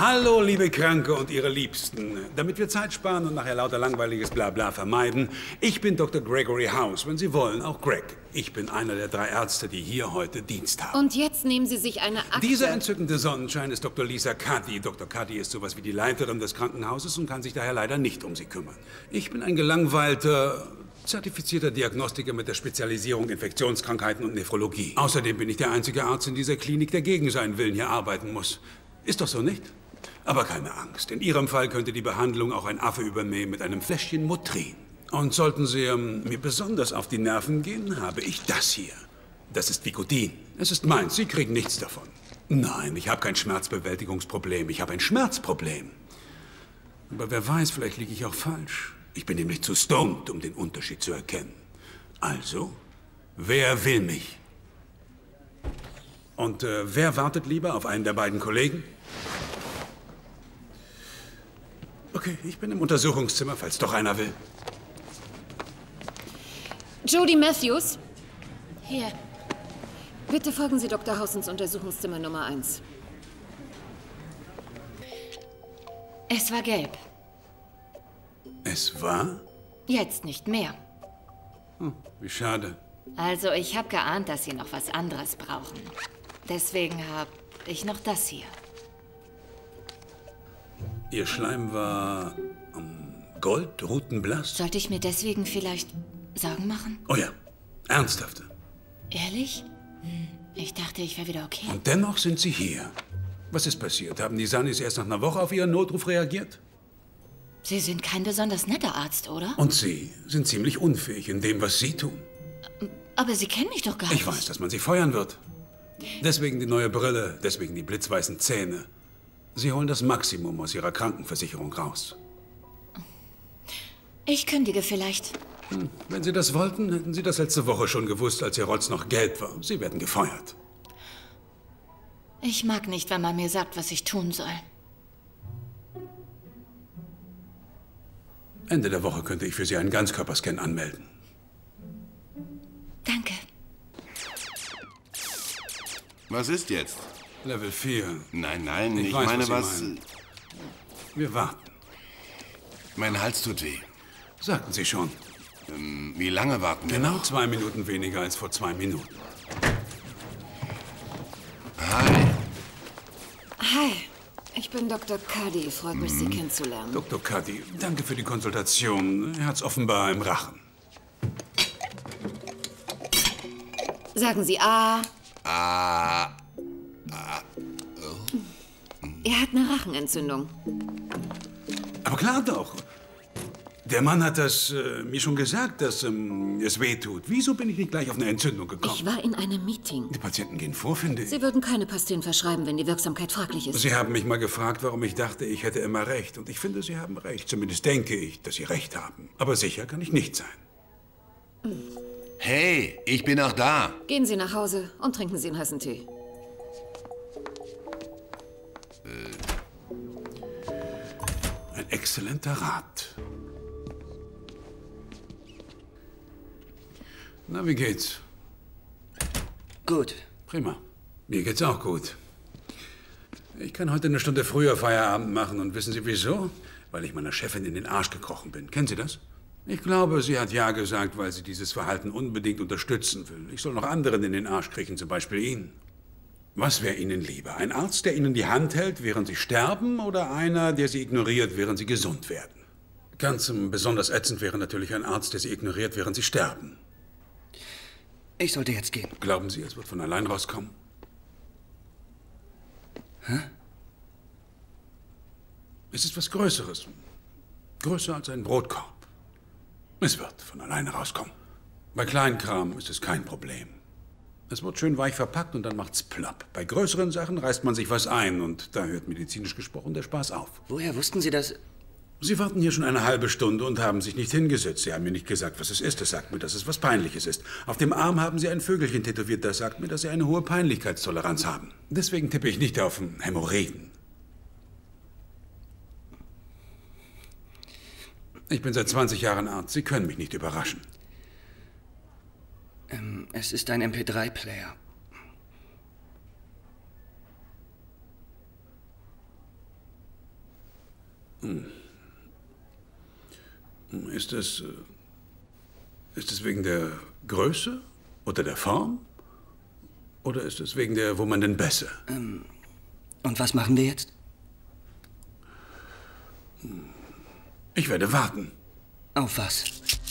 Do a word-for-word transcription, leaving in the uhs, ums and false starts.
Hallo, liebe Kranke und ihre Liebsten. Damit wir Zeit sparen und nachher lauter langweiliges Blabla vermeiden, ich bin Doktor Gregory House, wenn Sie wollen, auch Greg. Ich bin einer der drei Ärzte, die hier heute Dienst haben. Und jetzt nehmen Sie sich eine Akte. Dieser entzückende Sonnenschein ist Doktor Lisa Cuddy. Doktor Cuddy ist sowas wie die Leiterin des Krankenhauses und kann sich daher leider nicht um Sie kümmern. Ich bin ein gelangweilter, zertifizierter Diagnostiker mit der Spezialisierung Infektionskrankheiten und Nephrologie. Außerdem bin ich der einzige Arzt in dieser Klinik, der gegen seinen Willen hier arbeiten muss. Ist doch so, nicht? Aber keine Angst. In Ihrem Fall könnte die Behandlung auch ein Affe übernehmen mit einem Fläschchen Motrin. Und sollten Sie ähm, mir besonders auf die Nerven gehen, habe ich das hier. Das ist Vicodin. Es ist meins. Sie kriegen nichts davon. Nein, ich habe kein Schmerzbewältigungsproblem. Ich habe ein Schmerzproblem. Aber wer weiß, vielleicht liege ich auch falsch. Ich bin nämlich zu stoned, um den Unterschied zu erkennen. Also, wer will mich? Und äh, wer wartet lieber auf einen der beiden Kollegen? Okay, ich bin im Untersuchungszimmer, falls doch einer will. Jody Matthews? Hier. Bitte folgen Sie Doktor House ins Untersuchungszimmer Nummer eins. Es war gelb. Es war? Jetzt nicht mehr. Hm, wie schade. Also, ich habe geahnt, dass Sie noch was anderes brauchen. Deswegen habe ich noch das hier. Ihr Schleim war um, gold, rutenblass? Sollte ich mir deswegen vielleicht Sorgen machen? Oh ja, ernsthafte. Ehrlich? Hm, ich dachte, ich wäre wieder okay. Und dennoch sind Sie hier. Was ist passiert? Haben die Sunnies erst nach einer Woche auf Ihren Notruf reagiert? Sie sind kein besonders netter Arzt, oder? Und Sie sind ziemlich unfähig in dem, was Sie tun. Aber Sie kennen mich doch gar nicht. Ich weiß, dass man Sie feuern wird. Deswegen die neue Brille, deswegen die blitzweißen Zähne. Sie holen das Maximum aus Ihrer Krankenversicherung raus. Ich kündige vielleicht. Hm, wenn Sie das wollten, hätten Sie das letzte Woche schon gewusst, als Ihr Rotz noch gelb war. Sie werden gefeuert. Ich mag nicht, wenn man mir sagt, was ich tun soll. Ende der Woche könnte ich für Sie einen Ganzkörperscan anmelden. Danke. Was ist jetzt? Level vier. Nein, nein, ich, ich weiß, meine, was... was... Sie meinen. Wir warten. Mein Hals tut weh. Sagten Sie schon. Ähm, wie lange warten wir Genau noch? zwei Minuten weniger als vor zwei Minuten. Hi. Hi, ich bin Doktor Cuddy. Freut mich, Sie kennenzulernen. Doktor Cuddy, danke für die Konsultation. Er hat's offenbar im Rachen. Sagen Sie A. Ah. Er hat eine Rachenentzündung. Aber klar doch. Der Mann hat das äh, mir schon gesagt, dass ähm, es weh tut. Wieso bin ich nicht gleich auf eine Entzündung gekommen? Ich war in einem Meeting. Die Patienten gehen vor, finde ich. Sie würden keine Pastillen verschreiben, wenn die Wirksamkeit fraglich ist. Sie haben mich mal gefragt, warum ich dachte, ich hätte immer recht. Und ich finde, Sie haben recht. Zumindest denke ich, dass Sie recht haben. Aber sicher kann ich nicht sein. Hey, ich bin auch da. Gehen Sie nach Hause und trinken Sie einen heißen Tee. Ein exzellenter Rat. Na, wie geht's? Gut. Prima. Mir geht's auch gut. Ich kann heute eine Stunde früher Feierabend machen. Und wissen Sie wieso? Weil ich meiner Chefin in den Arsch gekrochen bin. Kennen Sie das? Ich glaube, sie hat Ja gesagt, weil sie dieses Verhalten unbedingt unterstützen will. Ich soll noch anderen in den Arsch kriechen, zum Beispiel ihn. Was wäre Ihnen lieber? Ein Arzt, der Ihnen die Hand hält, während Sie sterben, oder einer, der Sie ignoriert, während Sie gesund werden? Ganz um, besonders ätzend wäre natürlich ein Arzt, der Sie ignoriert, während Sie sterben. Ich sollte jetzt gehen. Glauben Sie, es wird von allein rauskommen? Hä? Es ist was Größeres. Größer als ein Brotkorb. Es wird von alleine rauskommen. Bei Kleinkram ist es kein Problem. Es wird schön weich verpackt und dann macht's plopp. Bei größeren Sachen reißt man sich was ein und da hört medizinisch gesprochen der Spaß auf. Woher wussten Sie das? Sie warten hier schon eine halbe Stunde und haben sich nicht hingesetzt. Sie haben mir nicht gesagt, was es ist. Es sagt mir, dass es was Peinliches ist. Auf dem Arm haben Sie ein Vögelchen tätowiert. Das sagt mir, dass Sie eine hohe Peinlichkeitstoleranz haben. Deswegen tippe ich nicht auf Hämorrhoiden. Ich bin seit zwanzig Jahren Arzt. Sie können mich nicht überraschen. Ähm, es ist ein M P drei Player. Ist es, ist es wegen der Größe oder der Form? Oder ist es wegen der wummernden Bässe? Ähm, und was machen wir jetzt? Ich werde warten. Auf was?